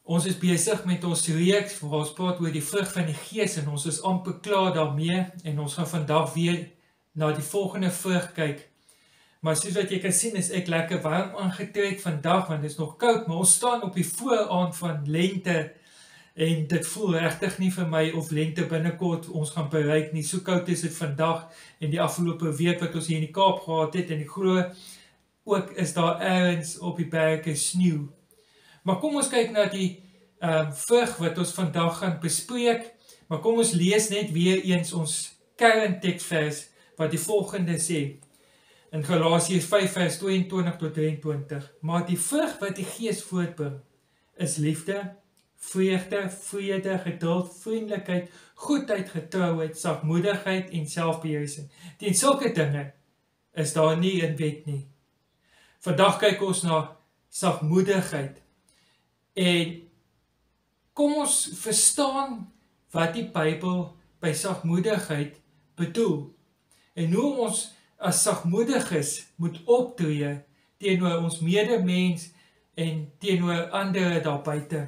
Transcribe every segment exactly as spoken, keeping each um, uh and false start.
Ons is besig met ons reeks, waar ons praat oor die vrug van die gees, en ons is amper klaar daarmee, en ons gaan vandag weer na die volgende vrug kyk. Maar soos wat jy kan sien, is ek lekker warm aangetrek vandag, want het is nog koud, maar ons staan op die vooraand van lente, en dit voel regtig nie vir my of lente binnekort ons gaan bereik nie. So koud is dit vandag, en die afgelope week wat ons hier in die Kaap gehad het, en die glo, ook is daar ergens op die berge sneeu. Maar kom ons kyk na die um, vrug wat ons vandag gaan bespreek, maar kom ons lees net weer eens ons kernteksvers, wat die volgende sê, in Galasiërs vyf vers tweeëntwintig tot drieëntwintig, maar die vrug wat die gees voortbring, is liefde, vreugde, vrede, geduld, vriendelikheid, goedheid, getrouheid, sagmoedigheid en selfbeheersing. Teen sulke dinge is daar nie in wet nie. Vandag kyk ons na sagmoedigheid. En kom ons verstaan wat die Bybel by sagmoedigheid bedoel. En hoe ons as sagmoediges moet optree teenoor ons medemens en teenoor ander daar buite.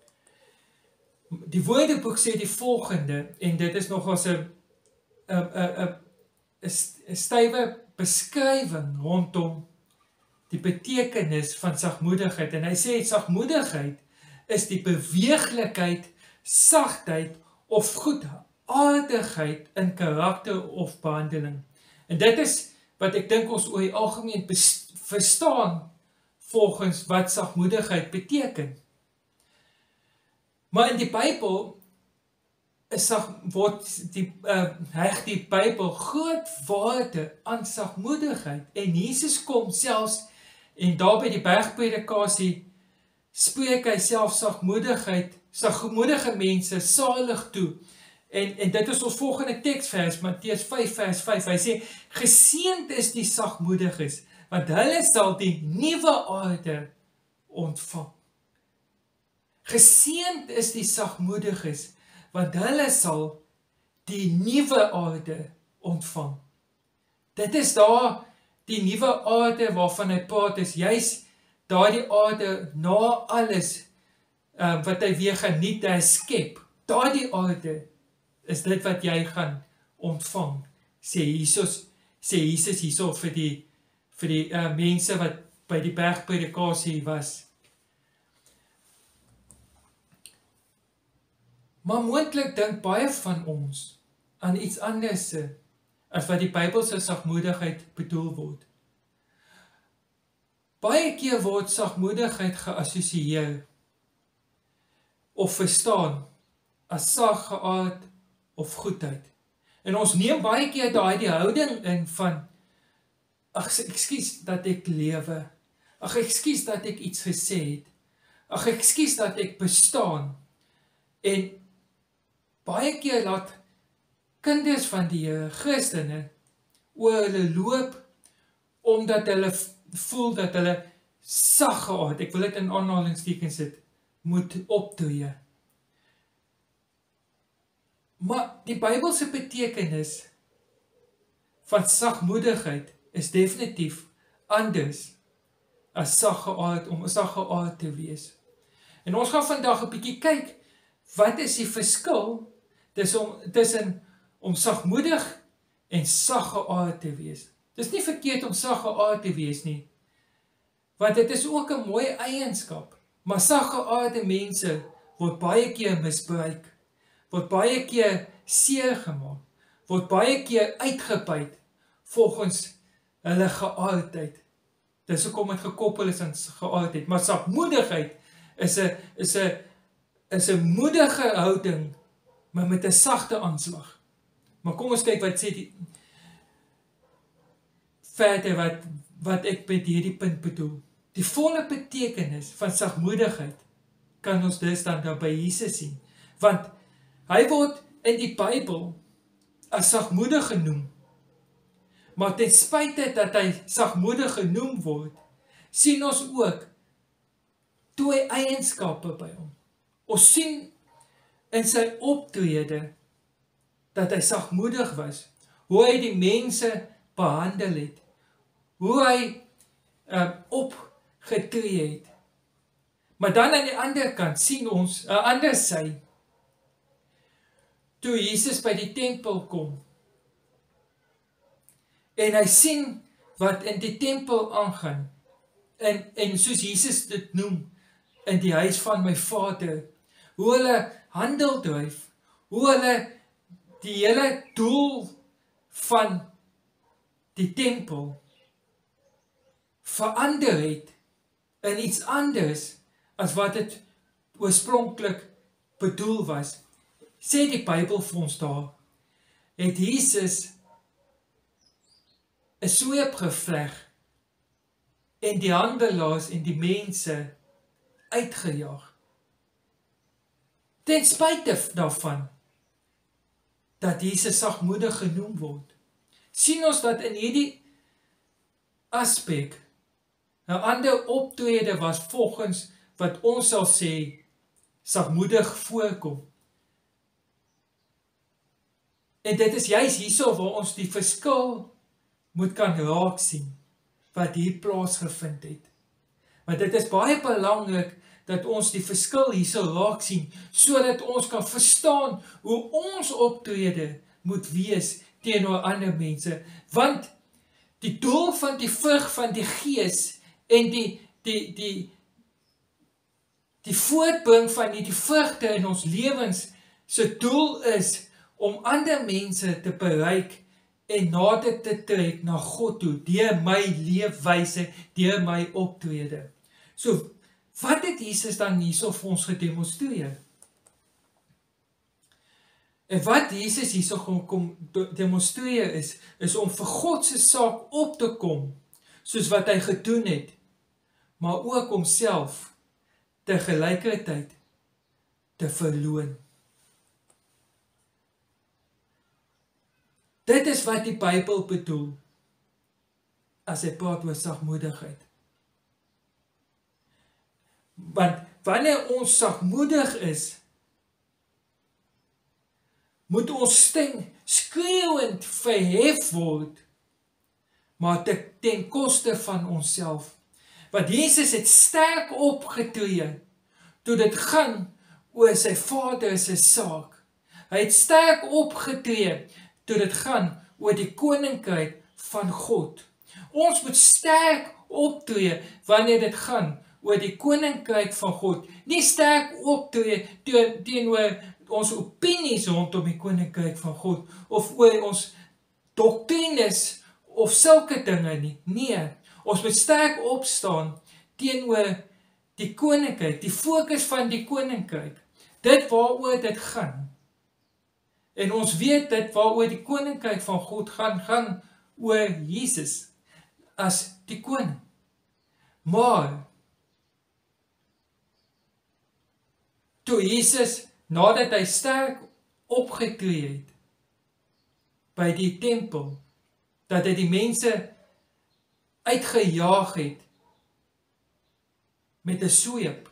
Die Woordeboek sê die volgende, en dit is nogals 'n 'n 'n 'n stywe beskrywing rondom die betekenis van sagmoedigheid, en hy sê, sagmoedigheid is die beweeglikheid, sagtheid of goedaardigheid in karakter of behandeling. En dit is wat ek dink ons oor die algemeen verstaan, volgens wat sagmoedigheid beteken. Maar in die Bybel, is, word die, uh, heg die Bybel groot waarde aan sagmoedigheid, en Jesus kom selfs, en daar by die bergpredikasie, spreek hy self sagmoedigheid, sagmoedige mense salig toe, en, en dit is ons volgende teksvers, Matteus vyf vers vyf, hy sê, geseënd is die sagmoediges, want hulle sal die nuwe aarde ontvang. Geseënd is die sagmoediges, want hulle sal die nuwe aarde ontvang. Dit is daar die nuwe aarde waarvan hy praat, is juist daar die aarde na alles uh, wat hy weer geniet, hy skep. Daar die aarde is dit wat jy gaan ontvang, sê Jesus, sê Jesus hierso vir die, vir die uh, mense wat by die bergpredikasie was. Maar moontlik dink baie van ons aan iets anders as wat die Bybelse sagmoedigheid bedoel word. Baie keer word sagmoedigheid geassosieer of verstaan as saggeaard of goedheid. En ons neem baie keer daai die houding in van, ag, ekskuus dat ek lewe, ag, ekskuus dat ek iets gesê het, ag, ekskuus dat ek bestaan. En baie keer laat kinders van die Here, Christene, oor hulle loop, omdat hulle voel dat hulle saggeaard, ek wil dit in aanhalingstekens sit, moet optree. Maar die Bybelse betekenis van sagmoedigheid is definitief anders as saggeaard, om saggeaard te wees. En ons gaan vandag 'n bietjie kyk, wat is die verskil tussen om sagmoedig en saggeaard te wees. Dit is nie verkeerd om saggeaard te wees nie, want dit is ook 'n mooi eienskap, maar saggeaarde mense word baie keer misbruik, word baie keer seer gemaak, word baie keer uitgebuit volgens hulle geaardheid. Dis hoekom dit gekoppel is aan geaardheid, maar sagmoedigheid is 'n is 'n is 'n moedige houding, maar met 'n sagte aanslag. Maar kom ons kyk wat sê die verder wat, wat ek met hierdie punt bedoel. Die volle betekenis van sagmoedigheid kan ons dus dan, dan by Jesus sien. Want hy word in die Bybel as sagmoedig genoem. Maar ten spyte dat hy sagmoedig genoem word, sien ons ook twee eienskappe by hom. Ons sien in sy optrede dat hy sagmoedig was, hoe hy die mense behandel het, hoe hy uh, opgetree het. Maar dan aan die ander kant sien ons 'n ander sy. Toe Jesus by die tempel kom, en hy sien wat in die tempel aangaan, en, en soos Jesus dit noem, in die huis van my Vader, hoe hulle handel dryf, hoe hulle die hele doel van die tempel verander het in iets anders as wat dit oorspronklik bedoel was. Sê die Bybel vir ons daar, het Jesus 'n sweep gevleg en die handelaars en die mense uitgejaag. Ten spyte daarvan dat Jesus sagmoedig genoem word, sien ons dat in hierdie aspek 'n ander optrede was volgens wat ons sal sê sagmoedig voorkom. En dit is juist hierso waar ons die verskil moet kan raak sien wat hier plaasgevind het. Want dit is baie belangrik dat ons die verskil hierso raak sien, sodat ons kan verstaan hoe ons optrede moet wees teenoor ander mense. Want die doel van die vrug van die Gees en die die die die voortbring van die, die vrugte in ons lewens se doel is om ander mense te bereik en nader te trek na God toe, deur my leefwyse, deur my optrede. So, wat het Jesus dan hierso vir ons gedemonstreer? En wat Jesus hierso kom, kom demonstreer is, is om vir God se saak op te kom, soos wat hy gedoen het, maar ook homself tegelykertyd te verloon. Dit is wat die Bybel bedoel as hy praat oor sagmoedigheid. Want wanneer ons sagmoedig is, moet ons stem skreeuwend verhef word, maar te, ten koste van onsself. Want Jesus het sterk opgetree toe dit gaan oor sy Vader se saak. Hy het sterk opgetree toe dit gaan oor die koninkryk van God. Ons moet sterk optree wanneer dit gaan oor die koninkryk van God. Nie sterk optree teenoor ons opinies rondom die koninkryk van God, of oor ons doktrines, of sulke dinge nie. Nee, ons moet sterk opstaan teenoor die koninkryk, die fokus van die koninkryk. Dit waaroor dit gaan. En ons weet dit waaroor die koninkryk van God gaan, gaan oor Jesus as die koning. Maar toe Jesus, nadat hy sterk opgetree het by die tempel, dat hy die mense uitgejaag het met 'n sweep.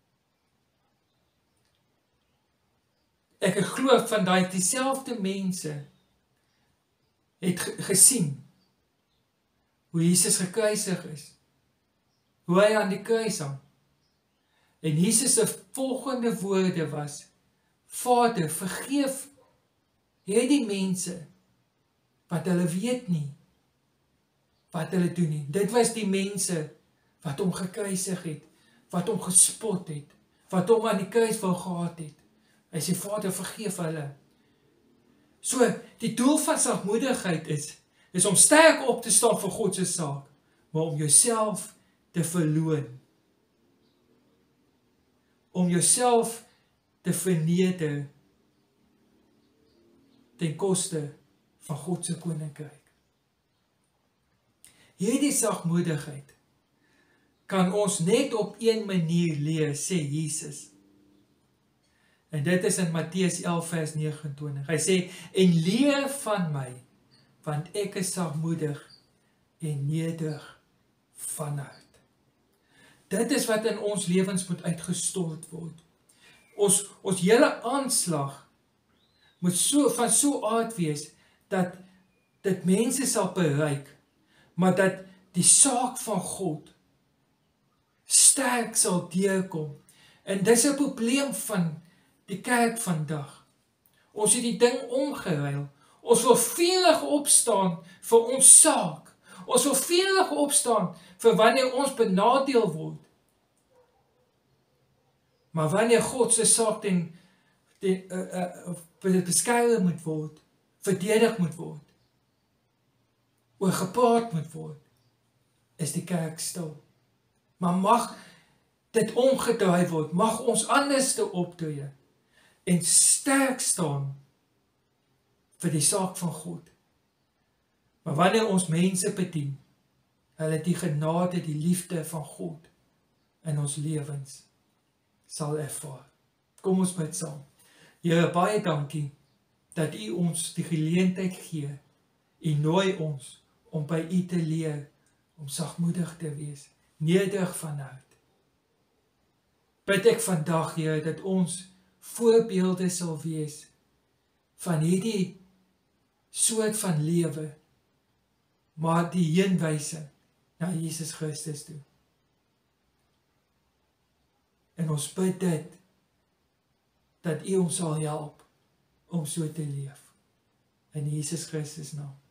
Ek glo van daai dieselfde mense het gesien hoe Jesus gekruisig is, hoe hy aan die kruis hang. En Jesus se volgende woorde was: Vader, vergeef hierdie mense, wat hulle weet nie, wat hulle doen nie. Dit was die mense wat hom gekruisig het, wat hom gespot het, wat hom aan die kruis wou gehad het. Hy sê, Vader, vergeef hulle. So, die doel van sagmoedigheid is, is om sterk op te staan vir God se saak, maar om jouself te verloon. Om jouself te verneder ten koste van God se koninkryk. Hierdie sagmoedigheid kan ons net op een manier leer, sê Jesus. En dit is in Matteus elf vers nege en twintig. Hy sê, en leer van my, want ek is sagmoedig en nederig van hart. Dit is wat in ons lewens moet uitgestort word. Ons, ons hele aanslag moet so, van so aard wees, dat dit mense sal bereik, maar dat die saak van God sterk sal deurkom. En dis 'n probleem van die kerk vandag. Ons het die ding omgeruil. Ons wil vurig opstaan vir ons saak. Ons wil vurig opstaan vir wanneer ons benadeel word. Maar wanneer God se saak ten, ten uh, uh, beskerm moet word, verdedig moet word, oor gepraat moet word, is die kerk stil. Maar mag dit omgedraai word, mag ons anders te optree en sterk staan vir die saak van God. Maar wanneer ons mense bedien, hulle die genade, die liefde van God in ons lewens sal ervaar. Kom ons bid saam. Here, baie dankie dat U ons die geleentheid gee. U nooi ons om by U te leer, om sagmoedig te wees, nederig van hart. Bid ek vandag, Here, dat ons voorbeelde sal wees van hierdie soort van lewe, maar die heenwysing na Jesus Christus toe. En ons bid dit, dat U ons sal help om so te leef. In Jesus Christus naam.